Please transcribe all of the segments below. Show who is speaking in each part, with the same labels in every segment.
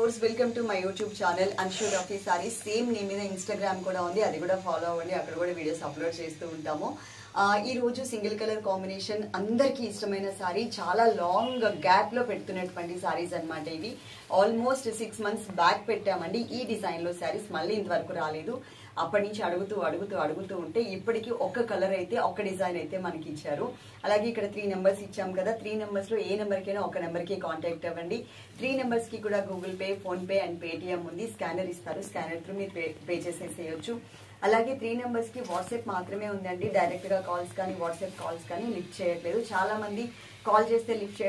Speaker 1: Viewers welcome to my YouTube channel Anshu Rafi sorry same name మీద Instagram కూడా ఉంది, అది కూడా ఫాలో అవ్వండి. అక్కడ కూడా వీడియోస్ అప్లోడ్ చేస్తూ ఉంటాము. ఈ రోజు సింగిల్ కలర్ కాంబినేషన్ అందరికీ ఇష్టమైన సారీ, చాలా లాంగ్ గ్యాప్ లో పెడుతున్నటువంటి సారీస్ అన్నమాట. ఇవి ఆల్మోస్ట్ 6 months బ్యాక్ పెట్టామండి. ఈ డిజైన్ లో సారీస్ మళ్ళీ ఇంతవరకు రాలేదు. అప్పటి నుంచి అడుగుతూ ఉంటే ఇప్పటికి ఒక కలర్ అయితే ఒక డిజైన్ అయితే మనకి ఇచ్చారు. అలాగే ఇక్కడ 3 numbers ఇచ్చాం కదా, 3 numbers లో ఏ నెంబర్కైనా ఒక నెంబర్కి కాంటాక్ట్ అవ్వండి. 3 numbers కి కూడా Google Pay, PhonePe and Paytm ఉంది. స్కానర్ ఇస్తారు, స్కానర్ త్రూ మీరు పే చేసేసేయచ్చు. అలాగే 3 numbers కి వాట్సాప్ మాత్రమే ఉందండి. డైరెక్ట్ గా కాల్స్ కానీ వాట్సాప్ కాల్స్ కానీ లిఫ్ట్ చేయట్లేదు. చాలా మంది కాల్ చేస్తే లిఫ్ట్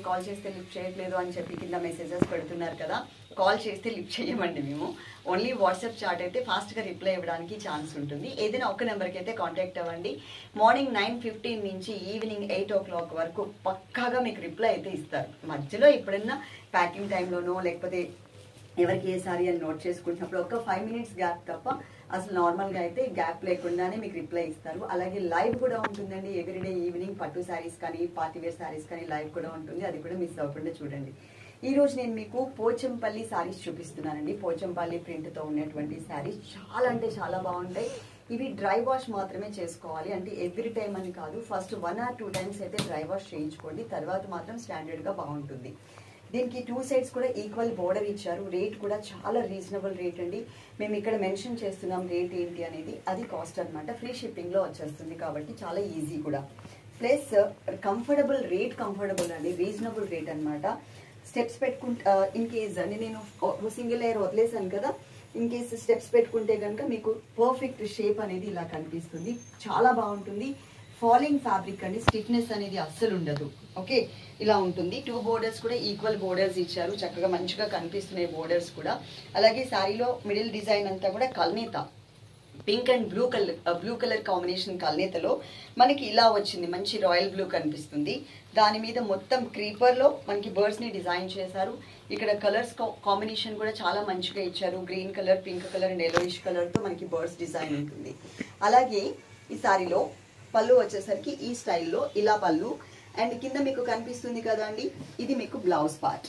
Speaker 1: చేయట్లేదు అని చెప్పి కింద మెసేజెస్ పెడుతున్నారు కదా. కాల్ చేస్తే లిఫ్ట్ చేయమండి మేము. ఓన్లీ వాట్సాప్ చాట్ అయితే ఫాస్ట్గా రిప్లై ఇవ్వడానికి ఛాన్స్ ఉంటుంది. ఏదైనా ఒక నెంబర్కి అయితే కాంటాక్ట్ అవ్వండి. మార్నింగ్ 9:15 నుంచి ఈవినింగ్ 8 o'clock వరకు పక్కాగా మీకు రిప్లై అయితే ఇస్తారు. మధ్యలో ఎప్పుడైనా ప్యాకింగ్ టైంలోనో లేకపోతే ఎవరికి ఏ సారీ అని నోట్ చేసుకుంటున్నప్పుడు ఒక 5 minutes గ్యాప్ తప్ప అసలు నార్మల్గా అయితే గ్యాప్ లేకుండానే మీకు రిప్లై ఇస్తారు. అలాగే లైవ్ కూడా ఉంటుందండి. ఎవ్రీడే ఈవినింగ్ పట్టు శారీస్ కానీ పార్టీ వేర్ శారీస్ కానీ లైవ్ కూడా ఉంటుంది. అది కూడా మిస్ అవ్వకుండా చూడండి. ఈ రోజు నేను మీకు పోచంపల్లి శారీస్ చూపిస్తున్నానండి. పోచంపల్లి ప్రింట్తో ఉన్నటువంటి శారీస్ చాలా అంటే చాలా బాగుంటాయి. ఇవి డ్రై వాష్ మాత్రమే చేసుకోవాలి, అంటే ఎవ్రీ టైం అని కాదు. ఫస్ట్ 1 or 2 times అయితే డ్రై వాష్ చేయించుకోండి, తర్వాత మాత్రం స్టాండర్డ్గా బాగుంటుంది. దీనికి 2 sides కూడా ఈక్వల్ బోర్డర్ ఇచ్చారు. రేట్ కూడా చాలా రీజనబుల్ రేట్ అండి. మేము ఇక్కడ మెన్షన్ చేస్తున్నాం రేట్ ఏంటి అనేది, అది కాస్ట్ అనమాట. ఫ్రీ షిప్పింగ్లో వచ్చేస్తుంది కాబట్టి చాలా ఈజీ కూడా. ప్లస్ కంఫర్టబుల్ అండి, రీజనబుల్ రేట్ అనమాట. స్టెప్స్ పెట్టుకుంటే ఇన్ కేస్ అండి నేను సింగిల్ లేయర్ వదిలేసాను కదా, ఇన్ కేస్ స్టెప్స్ పెట్టుకుంటే కనుక మీకు పర్ఫెక్ట్ షేప్ అనేది ఇలా కనిపిస్తుంది. చాలా బాగుంటుంది. ఫాలింగ్ ఫ్యాబ్రిక్ అండి, స్టిఫ్నెస్ అనేది అస్సలు ఉండదు. ఓకే, ఇలా ఉంటుంది. 2 borders కూడా ఈక్వల్ బోర్డర్స్ ఇచ్చారు. చక్కగా మంచిగా కనిపిస్తున్నాయి బోర్డర్స్ కూడా. అలాగే శారీలో మిడిల్ డిజైన్ అంతా కూడా కల్నేత, pink and blue colour combination కల్నేతలో మనకి ఇలా వచ్చింది. మంచి రాయల్ బ్లూ కనిపిస్తుంది. దాని మీద మొత్తం క్రీపర్ లో మనకి బర్డ్స్ ని డిజైన్ చేశారు. ఇక్కడ కలర్స్ కాంబినేషన్ కూడా చాలా మంచిగా ఇచ్చారు. Green colour, pink colour and yellowish colour తో మనకి బర్డ్స్ డిజైన్ ఉంటుంది. అలాగే ఈ సారీలో పళ్ళు వచ్చేసరికి ఈ స్టైల్లో ఇలా పళ్ళు, అండ్ కింద మీకు కనిపిస్తుంది కదా అండి, ఇది మీకు బ్లౌజ్ పార్ట్.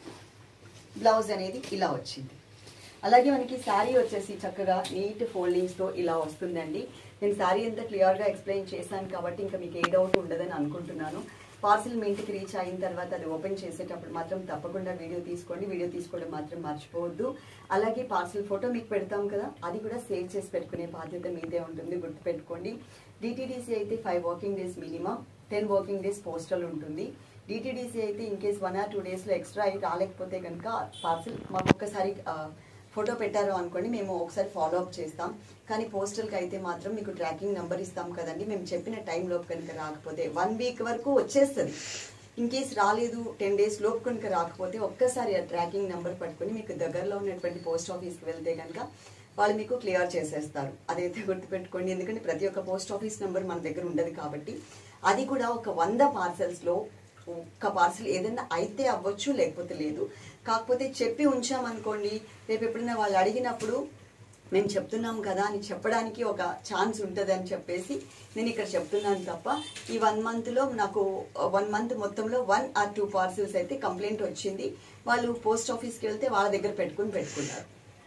Speaker 1: బ్లౌజ్ అనేది ఇలా వచ్చింది. అలాగే మనకి శారీ వచ్చేసి చక్కగా నీట్ ఫోల్డింగ్స్తో ఇలా వస్తుందండి. నేను శారీ అంతా క్లియర్గా ఎక్స్ప్లెయిన్ చేశాను కాబట్టి ఇంకా మీకు ఏ డౌట్ ఉండదని అనుకుంటున్నాను. పార్సిల్ మీ ఇంటికి రీచ్ అయిన తర్వాత అది ఓపెన్ చేసేటప్పుడు మాత్రం తప్పకుండా వీడియో తీసుకోండి. వీడియో తీసుకోవడం మాత్రం మర్చిపోవద్దు. అలాగే పార్సిల్ ఫోటో మీకు పెడతాం కదా, అది కూడా సేవ్ చేసి పెట్టుకునే బాధ్యత మీదే ఉంటుంది, గుర్తుపెట్టుకోండి. DTDC అయితే 5 working days minimum, 10 working days postal ఉంటుంది. DTDC అయితే ఇన్ కేస్ 1 or 2 daysలో ఎక్స్ట్రా అయి రాలేకపోతే కనుక పార్సిల్ మాకు ఒక్కసారి ఫోటో పెట్టారు అనుకోండి, మేము ఒకసారి ఫాలో అప్ చేస్తాం. కానీ పోస్టల్కి అయితే మాత్రం మీకు ట్రాకింగ్ నెంబర్ ఇస్తాం కదండి. మేము చెప్పిన టైంలోపు కనుక రాకపోతే 1 week వరకు వచ్చేస్తుంది. ఇన్ కేస్ రాలేదు 10 days లోపు కనుక రాకపోతే ఒక్కసారి ఆ ట్రాకింగ్ నెంబర్ పట్టుకొని మీకు దగ్గరలో ఉన్నటువంటి పోస్ట్ ఆఫీస్కి వెళ్తే కనుక వాళ్ళు మీకు క్లియర్ చేసేస్తారు. అదైతే గుర్తుపెట్టుకోండి. ఎందుకంటే ప్రతి ఒక్క పోస్ట్ ఆఫీస్ నెంబర్ మన దగ్గర ఉండదు కాబట్టి. అది కూడా ఒక 100 parcelsలో ఒక్క పార్సల్ ఏదైనా అయితే అవ్వచ్చు, లేకపోతే లేదు. కాకపోతే చెప్పి ఉంచామనుకోండి, రేపు ఎప్పుడైనా వాళ్ళు అడిగినప్పుడు మేము చెప్తున్నాం కదా అని చెప్పడానికి ఒక ఛాన్స్ ఉంటుంది అని చెప్పేసి నేను ఇక్కడ చెప్తున్నాను తప్ప, ఈ 1 monthలో నాకు 1 month మొత్తంలో 1 or 2 parcels అయితే కంప్లైంట్ వచ్చింది. వాళ్ళు పోస్ట్ ఆఫీస్కి వెళ్తే వాళ్ళ దగ్గర పెట్టుకున్నారు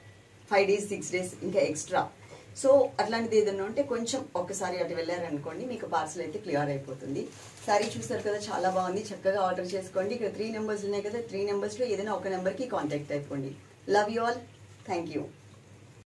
Speaker 1: 5 days 6 days ఇంకా ఎక్స్ట్రా. సో అట్లాంటిది ఏదైనా ఉంటే కొంచెం ఒక్కసారి అటు వెళ్ళారనుకోండి, మీకు పార్సల్ అయితే క్లియర్ అయిపోతుంది. సారీ చూసారు కదా, చాలా బాగుంది. చక్కగా ఆర్డర్ చేసుకోండి. ఇక్కడ 3 numbers ఉన్నాయి కదా, 3 numbersలో ఏదైనా ఒక నెంబర్కి కాంటాక్ట్ అయిపోండి. Love you all, thank you.